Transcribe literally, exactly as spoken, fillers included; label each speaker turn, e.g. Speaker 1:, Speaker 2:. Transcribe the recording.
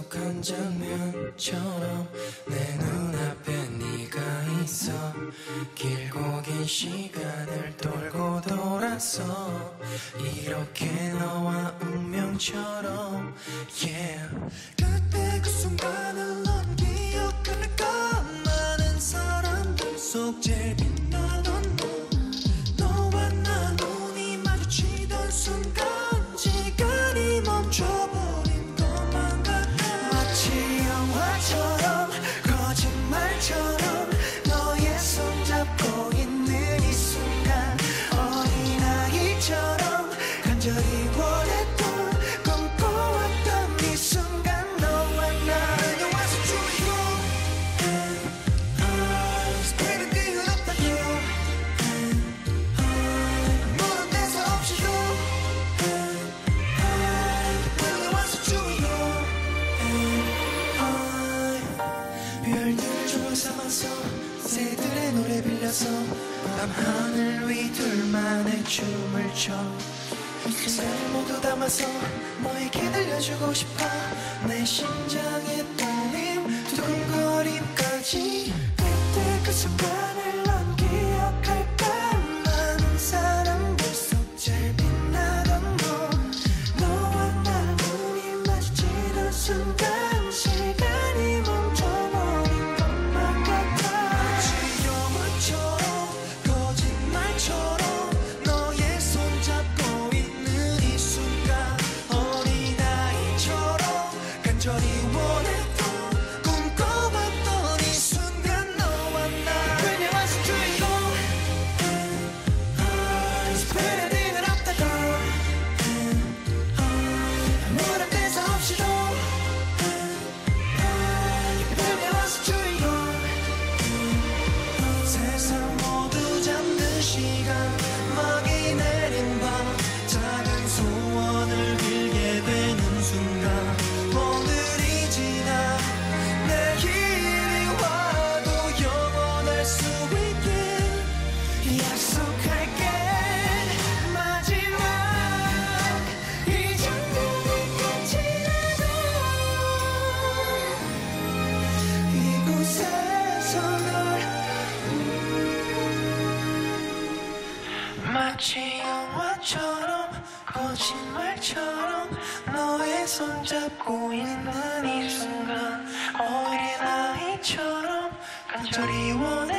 Speaker 1: 익숙한 장면처럼 내 눈앞에 네가 있어. 길고 긴 시간을 돌고 돌아서 이렇게 너와 운명처럼 yeah. 그때 그 순간을 넌 기억할까? 많은 사람들 속 제일 빛나던 너. 너와 나 눈이 마주치던 순간 시간이 멈춰버린 것만 같아. 마치 영화처럼 거짓말처럼 너의 손잡고 있는 이 순간 어린아이처럼 간절히 원했던 꿈꿔왔던 이 순간 너와 나 그녀와서 주요 and I 스피드 뛰어났다요 and I 모른 데서 없이요 and I 그녀와서 주요 and I 별들 조각 삼아서 새들의 노래 빌려서 밤하늘 위 둘만의 춤을 춰. 날 모두 담아서 너에게 들려주고 싶어. 내 심장의 떨림 두근거림까지. 그때 그 순간을 넌 기억할까? 많은 사람들 속 제일 빛나던 너. 너와 나 눈이 마주치던 순간 시간이 멈춰버린 것만 같아. 마치 영화처럼 거짓말처럼 너의 손잡고 있는 이 순간 어린아이처럼 간절히 원했던 꿈꿔봤던 이 순간 너와 나 그녀와서 주인공 and I 스피드를 앞다가 and I 모른 데서 없이도 and I 그녀와서 주인공 세상 모두 잠든 시간 막이 내린 밤 작은 소원을 빌게 되는 순간 오늘이 지나 내일이 와도 영원할 수 있게 약속할게. 마지막 이 장면이 끝이라도 이곳에서 널 마치 영화처럼 거짓말처럼 너의 손잡고 있는 이 순간 어린아이처럼 간절히 원해